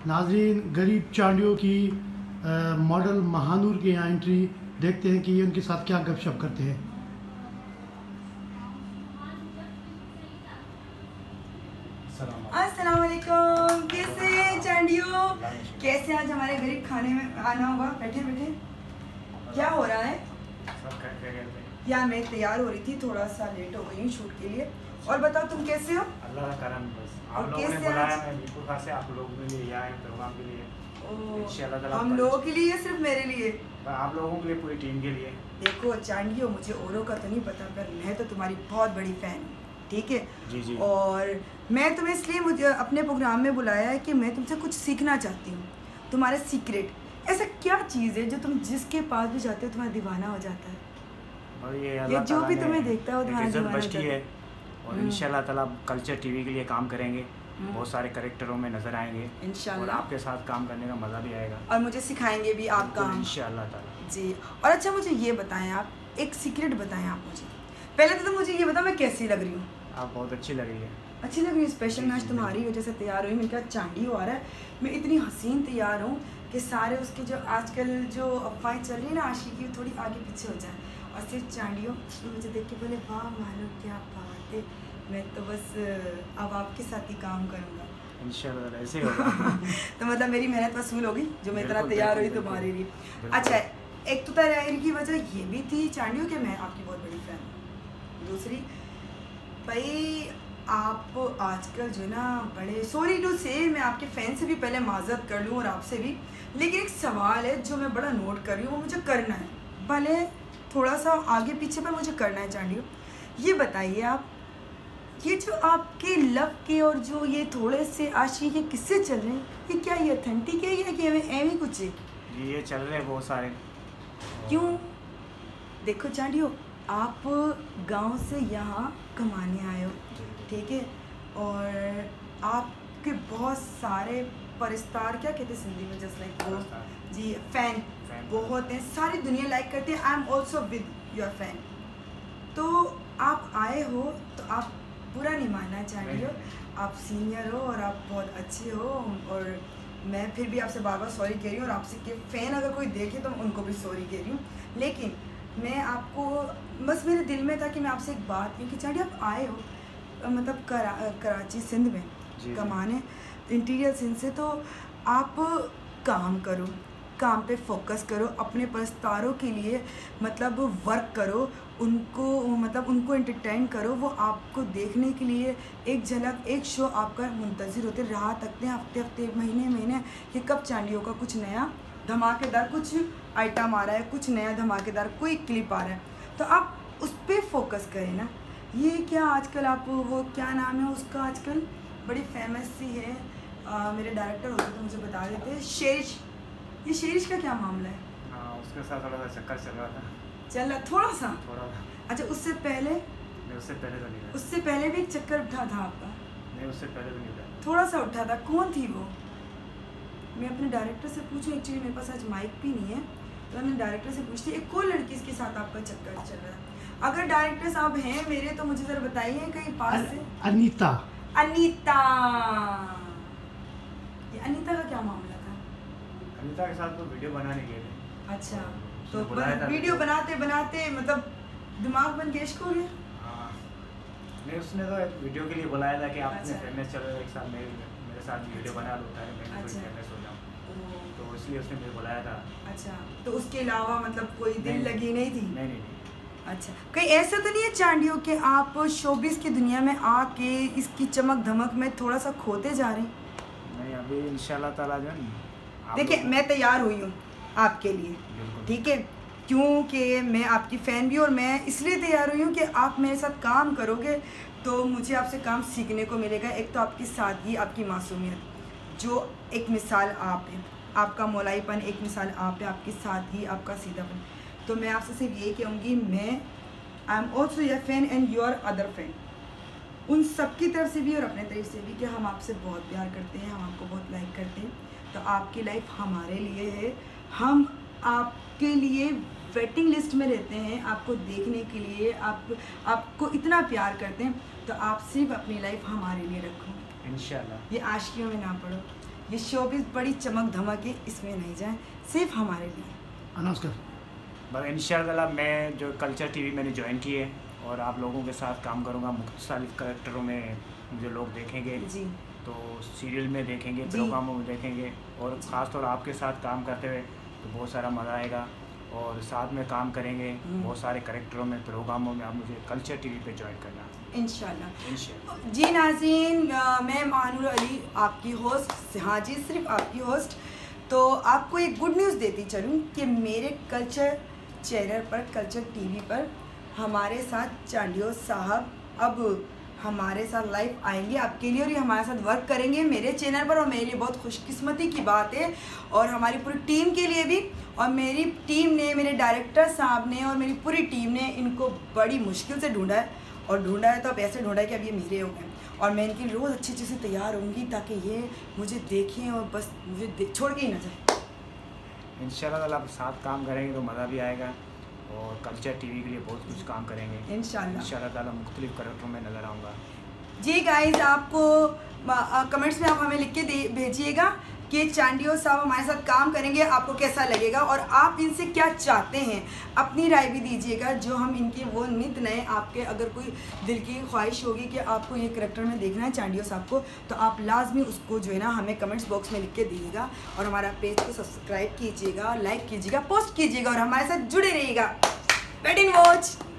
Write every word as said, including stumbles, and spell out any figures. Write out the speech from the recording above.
नाजरीन, गरीब चांडियों की मॉडल महानूर के यहाँ एंट्री, देखते हैं कि ये उनके साथ क्या गपशप करते हैं। अस्सलाम वालेकुम, कैसे चांडियों, कैसे आज हमारे गरीब खाने में आना होगा। बैठे बैठे क्या हो रहा है यार? मैं तैयार हो रही थी, थोड़ा सा लेट हो गई हूँ शूट के लिए। और बताओ तुम कैसे हो? अल्लाह का करम बस। और आप लोगों ने कैसे बुलाया, आज? मैं बिल्कुल खास है आप लोगों के लिए आए प्रोग्राम के लिए। इंशाल्लाह ताला हम लोगों के लिए, सिर्फ मेरे लिए? आप लोगों के लिए, पूरी टीम के लिए। देखो चांडियों, मुझे औरों का तो नहीं पता, पर मैं तो तुम्हारी बहुत बड़ी फ़ैन हूँ, ठीक है? जी जी। और मैं तुम्हें इसलिए मुझे अपने प्रोग्राम में बुलाया है कि मैं तुमसे कुछ सीखना चाहती हूँ। तुम्हारे सीक्रेट ऐसा क्या चीज़ है जो तुम जिसके पास भी जाते हो तुम्हारा दीवाना हो जाता है? ये ये जो भी तुम्हें देखता है वो तुम्हारा दीवाना हो जाता है। और इंशाल्लाह ताला कल्चर टीवी के लिए काम करेंगे, बहुत सारे कैरेक्टरों में नजर आएंगे इंशाल्लाह, और आपके साथ काम करने का मज़ा भी आएगा और मुझे सिखाएंगे भी आप काम इंशाल्लाह ताला। जी। और अच्छा मुझे ये बताएं, आप एक सीक्रेट बताएं आप मुझे। पहले तो, तो मुझे ये बताओ मैं कैसी लग रही हूँ? आप बहुत अच्छी लग रही है। अच्छी लग रही है? स्पेशल मैच तुम्हारी वजह से तैयार हुई। मैंने कहा चांडियों आ रहा है, मैं इतनी हसीन तैयार हूँ कि सारे उसके जो आजकल जो अफवाहें चल रही है ना आशिकी की, थोड़ी आगे पीछे हो जाए। और सिर्फ चांडियों मुझे देख के बोले वाह मानो क्या बात है, मैं तो बस अब आपके साथ ही काम करूँगा इंशाल्लाह। ऐसे होगा तो मतलब मेरी मेहनत वसूल होगी जो मैं इतना तैयार हुई तुम्हारे लिए। अच्छा, एक तो तैयारी की वजह ये भी थी चांडियों कि मैं आपकी बहुत बड़ी फ़ैन हूँ। दूसरी भाई, आप आजकल जो ना बड़े, सॉरी टू से मैं आपके फ़ैन से भी पहले माजरत कर लूँ और आपसे भी, लेकिन एक सवाल है जो मैं बड़ा नोट कर रही हूँ, वो मुझे करना है, भले थोड़ा सा आगे पीछे पर मुझे करना है। चांडियों ये बताइए, आप ये जो आपके लव के और जो ये थोड़े से आशिकी के किस्से चल रहे हैं, ये क्या ये ऑथेंटिक है या कि एम ही कुछ है? ये चल रहे हैं बहुत सारे। क्यों? देखो चांडियों, आप गांव से यहाँ कमाने आए हो, ठीक है? और आपके बहुत सारे परिस्तार, क्या कहते हैं सिंधी में, जस्ट लाइक वो जी, फैन बहुत हैं, सारी दुनिया लाइक करते हैं। I am also with your fan. तो आप आए हो तो आप बुरा नहीं मानना चांडियों, आप सीनियर हो और आप बहुत अच्छे हो, और मैं फिर भी आपसे बार बार सॉरी कह रही हूँ, और आपसे के फ़ैन अगर कोई देखे तो उनको भी सॉरी कह रही हूँ। लेकिन मैं आपको, बस मेरे दिल में था कि मैं आपसे एक बात कहूँ कि चांडियों आप आए हो मतलब करा, कराची सिंध में कमाने, इंटीरियर सिंध से, तो आप काम करो, काम पे फोकस करो, अपने परिस्तारों के लिए मतलब वर्क करो, उनको मतलब उनको एंटरटेन करो, वो आपको देखने के लिए एक झलक, एक शो आपका मुंतज़िर होते राह तकते हैं हफ्ते हफ्ते, महीने महीने कि कब चांडियों का कुछ नया धमाकेदार कुछ आइटम आ रहा है, कुछ नया धमाकेदार कोई क्लिप आ रहा है, तो आप उस पर फोकस करें ना। ये क्या आजकल आप, वो क्या नाम है उसका, आजकल बड़ी फेमस सी है, आ, मेरे डायरेक्टर होते तो मुझे बता देते, शेरिश। ये शेरिश का क्या मामला है? हाँ, उसके साथ थोड़ा सा चक्कर चल रहा था। चल रहा थोड़ा सा? थोड़ा सा। अच्छा, उससे पहले? नहीं, उससे पहले तो नहीं था। उससे पहले भी एक चक्कर उठा था आपका? नहीं, उससे पहले तो नहीं था। थोड़ा सा उठा था। कौन थी वो? मैं अपने डायरेक्टर से पूछूं, एक्चुअली मेरे पास आज माइक भी नहीं है, तो मैंने डायरेक्टर से पूछती एक कोई लड़की इसके साथ आपका चक्कर चल रहा है। अगर डायरेक्टर साहब हैं मेरे तो मुझे ज़रा बताइए कहीं पास से। अनीता। अनीता, ये अनीता का क्या मामला था? अनीता के साथ तो वीडियो बनाने गए थे। अच्छा, तो वीडियो बनाते बनाते मतलब दिमाग बन के इश्क हो गया? हाँ, नहीं, उसने तो एक वीडियो के लिए बुलाया था कि आप अच्छा। फेमस चल रहे एक साथ मेरे मेरे साथ वीडियो बना लो, है मैं अच्छा। फेमस हो जाऊँ, तो इसलिए उसने मुझे बुलाया था। अच्छा, तो उसके अलावा मतलब कोई दिल लगी नहीं थी? नहीं नहीं नहीं। अच्छा, कहीं ऐसा तो नहीं है चांडियों कि आप शोबिस की दुनिया में आके इसकी चमक धमक में थोड़ा सा खोते जा रहे हैं? नहीं, अभी इंशाल्लाह ताला जो है। देखिए, मैं तैयार हुई हूँ आपके लिए, ठीक है, क्योंकि मैं आपकी फ़ैन भी, और मैं इसलिए तैयार हुई हूँ कि आप मेरे साथ काम करोगे तो मुझे आपसे काम सीखने को मिलेगा। एक तो आपकी सादगी, आपकी मासूमियत, जो एक मिसाल आप है, आपका मौलाईपन एक मिसाल आप है, आपकी सादगी, आपका सीधापन। तो मैं आपसे सिर्फ ये कहूँगी, मैं I am also your fan and your other fan, उन सब की तरफ से भी और अपने तरफ से भी, कि हम आपसे बहुत प्यार करते हैं, हम आपको बहुत लाइक करते हैं। तो आपकी लाइफ हमारे लिए है, हम आपके लिए वेटिंग लिस्ट में रहते हैं, आपको देखने के लिए, आप आपको इतना प्यार करते हैं, तो आप सिर्फ अपनी लाइफ हमारे लिए रखो, इंशाल्लाह। ये आशिकियों में ना पड़ो, ये शो भी बड़ी चमक धमक है, इसमें नहीं जाए, सिर्फ हमारे लिए। अनाउंस कर। बस इंशाल्लाह मैं जो कल्चर टीवी मैंने ज्वाइन की है और आप लोगों के साथ काम करूँगा, मुख्तलिफ करेक्टरों में जो लोग देखेंगे जी तो सीरियल में देखेंगे, जी। प्रोग्रामों में देखेंगे, और ख़ास तौर आपके साथ काम करते हुए तो बहुत सारा मज़ा आएगा और साथ में काम करेंगे बहुत सारे करेक्टरों में, प्रोग्रामों में। आप मुझे कल्चर टीवी पे ज्वाइन करना इंशाल्लाह। इंशाल्लाह। जी नाज़रीन, अ, मैं महानूर अली आपकी होस्ट, हाँ जी सिर्फ आपकी होस्ट। तो आपको एक गुड न्यूज़ देती चलूँ कि मेरे कल्चर चैनल पर, कल्चर टीवी पर हमारे साथ चांडियो साहब अब हमारे साथ लाइव आएंगे आपके लिए, और ये हमारे साथ वर्क करेंगे मेरे चैनल पर, और मेरे लिए बहुत खुशकिस्मती की बात है और हमारी पूरी टीम के लिए भी। और मेरी टीम ने, मेरे डायरेक्टर साहब ने और मेरी पूरी टीम ने इनको बड़ी मुश्किल से ढूंढा है, और ढूंढा है तो अब ऐसे ढूंढा है कि अब ये मेरे हो गए, और मैं इनकी रोज़ अच्छी अच्छी से तैयार होंगी ताकि ये मुझे देखें और बस मुझे छोड़ के ही ना जाए। इंशाल्लाह आप साथ काम करेंगे तो मज़ा भी आएगा, और कल्चर टीवी के लिए बहुत कुछ काम करेंगे इंशाल्लाह। इंशाल्लाह ताला मुख्तलिफ करेक्टरों में नज़र आऊँगा। जी गाइस, आपको कमेंट्स में आप हमें लिख के दे भेजिएगा कि चांडियो साहब हमारे साथ काम करेंगे, आपको कैसा लगेगा और आप इनसे क्या चाहते हैं, अपनी राय भी दीजिएगा। जो हम इनके वो नित नए, आपके अगर कोई दिल की ख्वाहिश होगी कि आपको ये करेक्टर में देखना है चांडियो साहब को, तो आप लाजमी उसको जो है ना हमें कमेंट्स बॉक्स में लिख के दीजिएगा, और हमारा पेज को सब्सक्राइब कीजिएगा, लाइक कीजिएगा, पोस्ट कीजिएगा और हमारे साथ जुड़े रहिएगा। Wait and watch.